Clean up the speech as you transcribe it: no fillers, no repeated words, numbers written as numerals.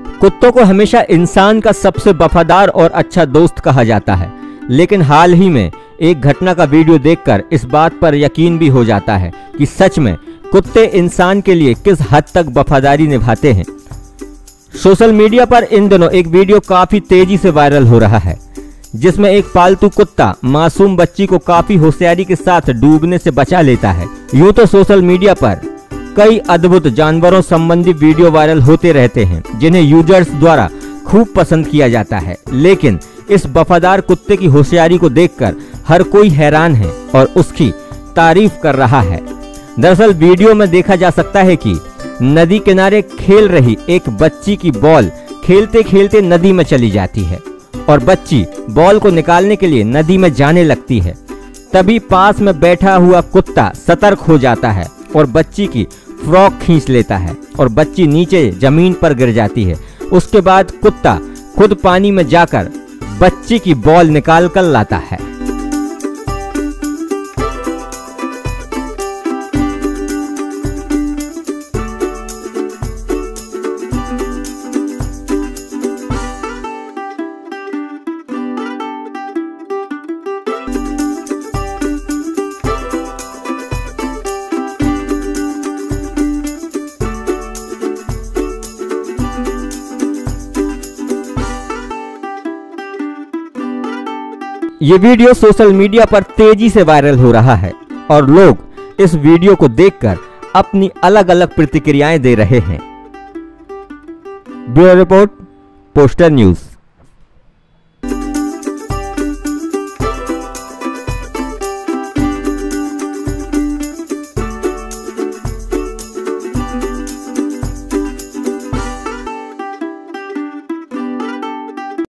कुत्तों को हमेशा इंसान का सबसे वफादार और अच्छा दोस्त कहा जाता है, लेकिन हाल ही में एक घटना का वीडियो देखकर इस बात पर यकीन भी हो जाता है कि सच में कुत्ते इंसान के लिए किस हद तक वफादारी निभाते हैं। सोशल मीडिया पर इन दिनों एक वीडियो काफी तेजी से वायरल हो रहा है, जिसमें एक पालतू कुत्ता मासूम बच्ची को काफी होशियारी के साथ डूबने से बचा लेता है। यूं तो सोशल मीडिया पर कई अद्भुत जानवरों संबंधी वीडियो वायरल होते रहते हैं, जिन्हें यूजर्स द्वारा खूब पसंद किया जाता है, लेकिन इस वफादार कुत्ते की होशियारी को देखकर हर कोई हैरान है और उसकी तारीफ कर रहा है। दरअसल वीडियो में देखा जा सकता है कि नदी किनारे खेल रही एक बच्ची की बॉल खेलते खेलते नदी में चली जाती है और बच्ची बॉल को निकालने के लिए नदी में जाने लगती है। तभी पास में बैठा हुआ कुत्ता सतर्क हो जाता है और बच्ची की फ्रॉक खींच लेता है और बच्ची नीचे जमीन पर गिर जाती है। उसके बाद कुत्ता खुद पानी में जाकर बच्ची की बॉल निकाल कर लाता है। ये वीडियो सोशल मीडिया पर तेजी से वायरल हो रहा है और लोग इस वीडियो को देखकर अपनी अलग अलग प्रतिक्रियाएं दे रहे हैं। Bureau report, poster news.